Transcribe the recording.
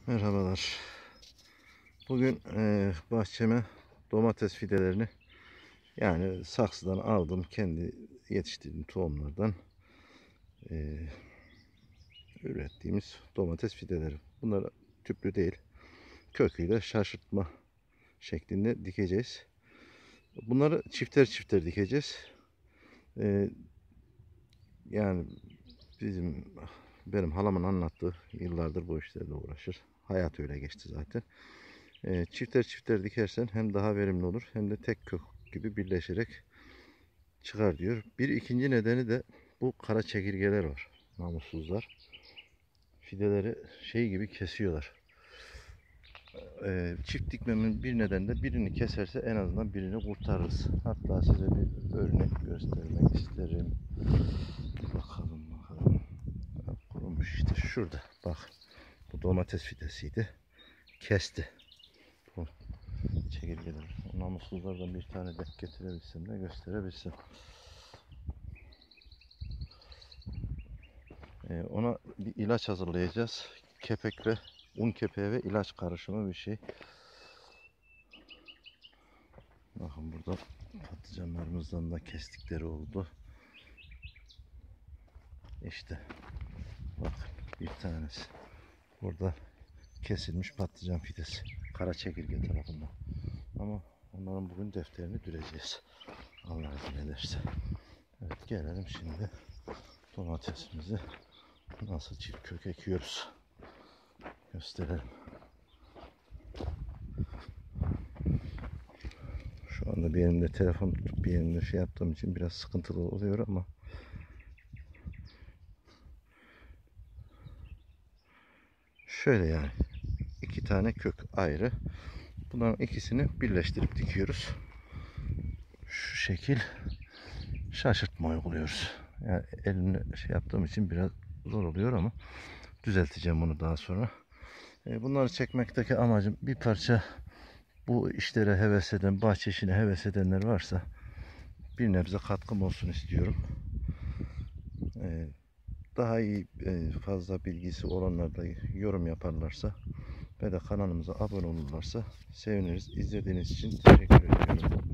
Merhabalar. Bugün bahçeme domates fidelerini yani saksıdan aldım. Kendi yetiştirdiğim tohumlardan ürettiğimiz domates fideleri. Bunlar tüplü değil. Köküyle şaşırtma şeklinde dikeceğiz. Bunları çifter çifter dikeceğiz. Yani benim halamın anlattığı, yıllardır bu işlerle uğraşır. Hayat öyle geçti zaten. Çifter çifter dikersen hem daha verimli olur hem de tek kök gibi birleşerek çıkar diyor. Bir ikinci nedeni de bu kara çekirgeler var. Namussuzlar. Fideleri şey gibi kesiyorlar. Çift dikmemin bir nedeni de birini keserse en azından birini kurtarırız. Hatta size bir örnek göstermek isterim. Bakalım. Kurumuş işte şurada. Bak. Bu domates fidesiydi. Kesti. Bu çekirgeler. O namussuzlardan bir tane denk getirebilsem de gösterebilsem. Ona bir ilaç hazırlayacağız. Kepek ve un kepeği ve ilaç karışımı bir şey. Bakın burada patlıcanlarımızdan da kestikleri oldu. İşte bak bir tanesi. Burada kesilmiş patlıcan fidesi. Kara çekirge tarafından. Ama onların bugün defterini düreceğiz. Allah izin ederse. Evet, gelelim şimdi domatesimizi nasıl çift kök ekiyoruz gösterelim. Şu anda bir elimde telefon tutup bir elimde şey yaptığım için biraz sıkıntılı oluyor ama şöyle yani iki tane kök ayrı. Bunların ikisini birleştirip dikiyoruz. Şu şekil şaşırtma uyguluyoruz. Yani elimle şey yaptığım için biraz zor oluyor ama düzelteceğim bunu daha sonra. Bunları çekmekteki amacım bir parça bu işlere heves eden, bahçe işine heves edenler varsa bir nebze katkım olsun istiyorum. Daha iyi fazla bilgisi olanlar da yorum yaparlarsa ve de kanalımıza abone olurlarsa seviniriz. İzlediğiniz için teşekkür ediyorum.